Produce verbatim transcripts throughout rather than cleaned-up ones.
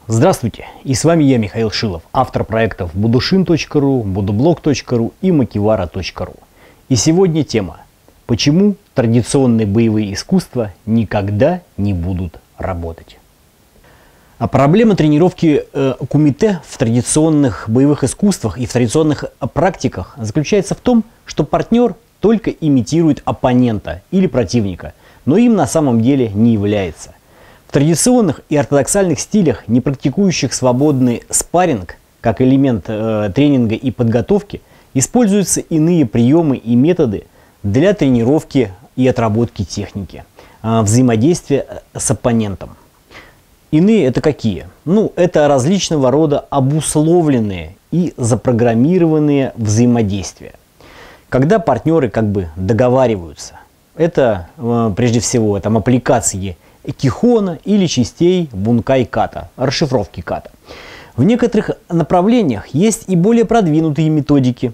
Здравствуйте, и с вами я, Михаил Шилов, автор проектов будушин точка ру, будублог точка ру и макивара точка ру. И сегодня тема: почему традиционные боевые искусства никогда не будут работать. А проблема тренировки э, кумите в традиционных боевых искусствах и в традиционных практиках заключается в том, что партнер только имитирует оппонента или противника, но им на самом деле не является. В традиционных и ортодоксальных стилях, не практикующих свободный спарринг как элемент э, тренинга и подготовки, используются иные приемы и методы для тренировки и отработки техники, э, взаимодействия с оппонентом. Иные это какие? Ну, это различного рода обусловленные и запрограммированные взаимодействия. Когда партнеры как бы договариваются, это э, прежде всего там аппликации кихона или частей бункай ката, расшифровки ката. В некоторых направлениях есть и более продвинутые методики.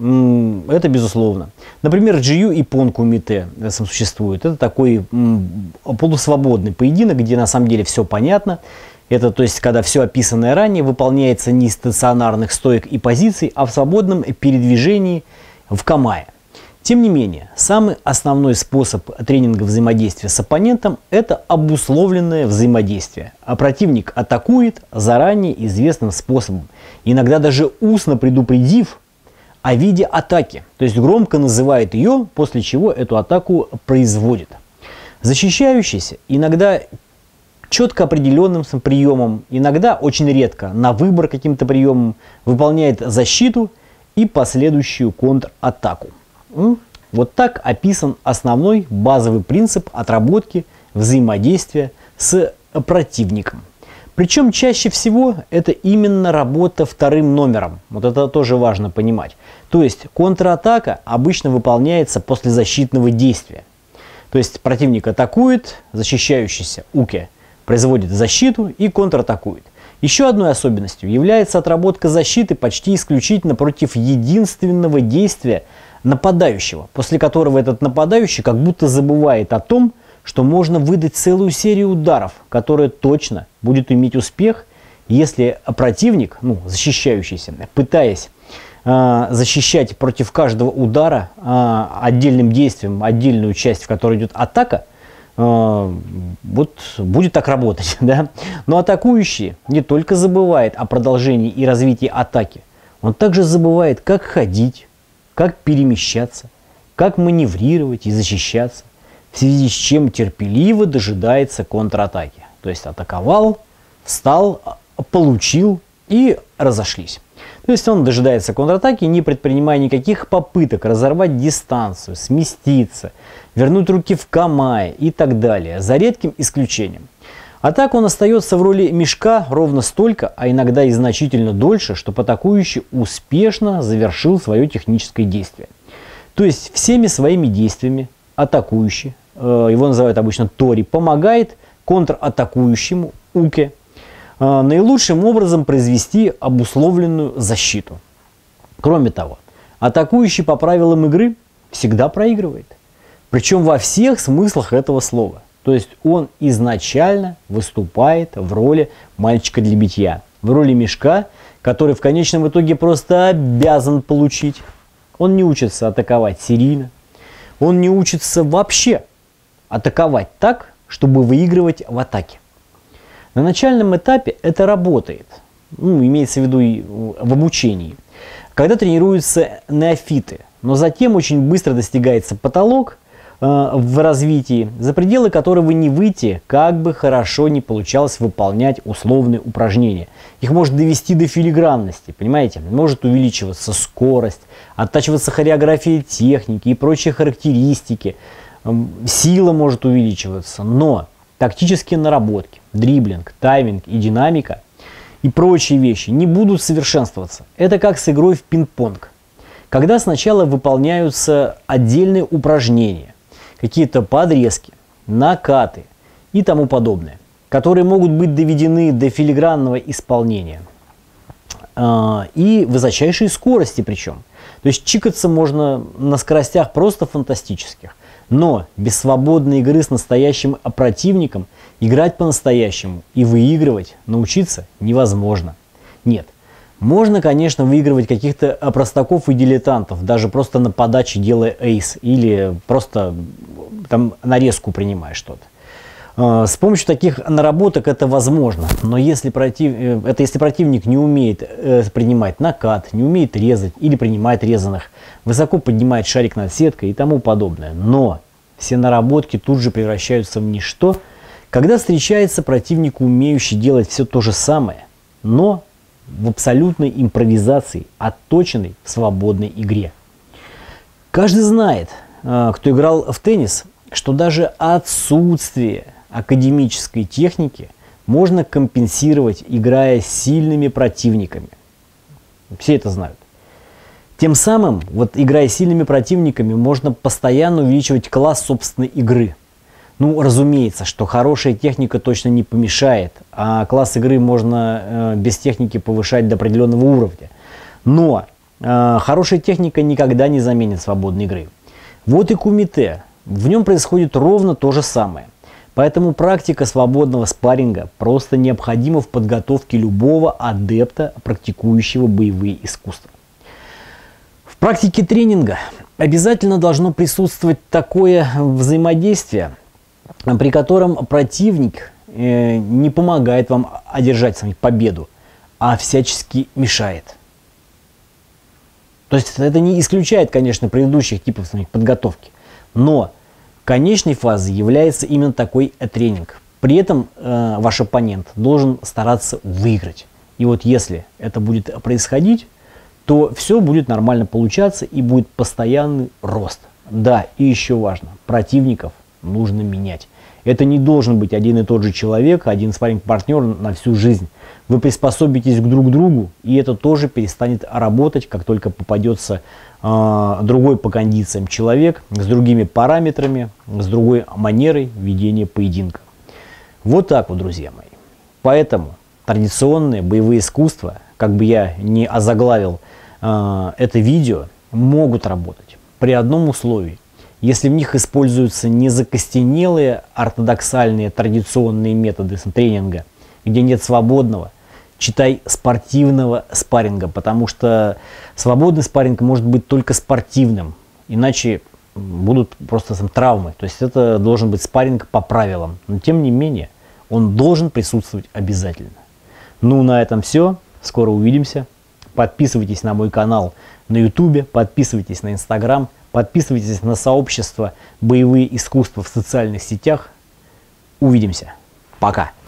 Это безусловно. Например, джию и пон кумите существует. Это такой полусвободный поединок, где на самом деле все понятно. Это, то есть, когда все описанное ранее выполняется не из стационарных стоек и позиций, а в свободном передвижении в камае. Тем не менее, самый основной способ тренинга взаимодействия с оппонентом – это обусловленное взаимодействие. А противник атакует заранее известным способом, иногда даже устно предупредив о виде атаки, то есть громко называет ее, после чего эту атаку производит. Защищающийся иногда четко определенным приемом, иногда очень редко на выбор каким-то приемом выполняет защиту и последующую контратаку. Вот так описан основной базовый принцип отработки взаимодействия с противником. Причем чаще всего это именно работа вторым номером. Вот это тоже важно понимать. То есть контратака обычно выполняется после защитного действия. То есть противник атакует, защищающийся уке производит защиту и контратакует. Еще одной особенностью является отработка защиты почти исключительно против единственного действия нападающего, после которого этот нападающий как будто забывает о том, что можно выдать целую серию ударов, которая точно будет иметь успех, если противник, ну, защищающийся, пытаясь э, защищать против каждого удара э, отдельным действием отдельную часть, в которой идет атака, э, вот будет так работать. Да? Но атакующий не только забывает о продолжении и развитии атаки, он также забывает, как ходить, как перемещаться, как маневрировать и защищаться, в связи с чем терпеливо дожидается контратаки. То есть атаковал, встал, получил и разошлись. То есть он дожидается контратаки, не предпринимая никаких попыток разорвать дистанцию, сместиться, вернуть руки в камае и так далее, за редким исключением. А так он остается в роли мешка ровно столько, а иногда и значительно дольше, чтобы атакующий успешно завершил свое техническое действие. То есть всеми своими действиями атакующий, э, его называют обычно тори, помогает контратакующему уке э, наилучшим образом произвести обусловленную защиту. Кроме того, атакующий по правилам игры всегда проигрывает. Причем во всех смыслах этого слова. То есть он изначально выступает в роли мальчика для битья, в роли мешка, который в конечном итоге просто обязан получить. Он не учится атаковать серийно, он не учится вообще атаковать так, чтобы выигрывать в атаке. На начальном этапе это работает, ну, имеется в виду и в обучении, когда тренируются неофиты, но затем очень быстро достигается потолок в развитии, за пределы которого не выйти, как бы хорошо не получалось выполнять условные упражнения. Их может довести до филигранности, понимаете? Может увеличиваться скорость, оттачиваться хореография техники и прочие характеристики. Сила может увеличиваться, но тактические наработки, дриблинг, тайминг и динамика и прочие вещи не будут совершенствоваться. Это как с игрой в пинг-понг. Когда сначала выполняются отдельные упражнения, какие-то подрезки, накаты и тому подобное, которые могут быть доведены до филигранного исполнения э, и высочайшей скорости причем. То есть чикаться можно на скоростях просто фантастических. Но без свободной игры с настоящим противником играть по-настоящему и выигрывать научиться невозможно. Нет, можно, конечно, выигрывать каких-то простаков и дилетантов, даже просто на подаче делая эйс или просто там нарезку принимая что-то. С помощью таких наработок это возможно, но если, против... это если противник не умеет принимать накат, не умеет резать или принимает резаных, высоко поднимает шарик над сеткой и тому подобное. Но все наработки тут же превращаются в ничто, когда встречается противник, умеющий делать все то же самое, но в абсолютной импровизации, отточенной в свободной игре. Каждый знает, кто играл в теннис, что даже отсутствие академической техники можно компенсировать, играя с сильными противниками. Все это знают. Тем самым, вот играя с сильными противниками, можно постоянно увеличивать класс собственной игры. Ну, разумеется, что хорошая техника точно не помешает, а класс игры можно э, без техники повышать до определенного уровня. Но э, хорошая техника никогда не заменит свободной игры. Вот и кумите. В нем происходит ровно то же самое. Поэтому практика свободного спарринга просто необходима в подготовке любого адепта, практикующего боевые искусства. В практике тренинга обязательно должно присутствовать такое взаимодействие, при котором противник э, не помогает вам одержать с вами победу, а всячески мешает. То есть это не исключает, конечно, предыдущих типов подготовки, но конечной фазой является именно такой тренинг. При этом э, ваш оппонент должен стараться выиграть. И вот если это будет происходить, то все будет нормально получаться и будет постоянный рост. Да, и еще важно, противников нужно менять. Это не должен быть один и тот же человек, один спарринг-партнер на всю жизнь. Вы приспособитесь к друг другу, и это тоже перестанет работать, как только попадется э, другой по кондициям человек, с другими параметрами, с другой манерой ведения поединка. Вот так вот, друзья мои. Поэтому традиционные боевые искусства, как бы я ни озаглавил э, это видео, могут работать при одном условии. Если в них используются не закостенелые ортодоксальные традиционные методы тренинга, где нет свободного, читай спортивного спарринга, потому что свободный спарринг может быть только спортивным, иначе будут просто там травмы. То есть это должен быть спарринг по правилам, но тем не менее он должен присутствовать обязательно. Ну, на этом все. Скоро увидимся. Подписывайтесь на мой канал на ютубе, подписывайтесь на инстаграм, подписывайтесь на сообщество «Боевые искусства» в социальных сетях. Увидимся. Пока.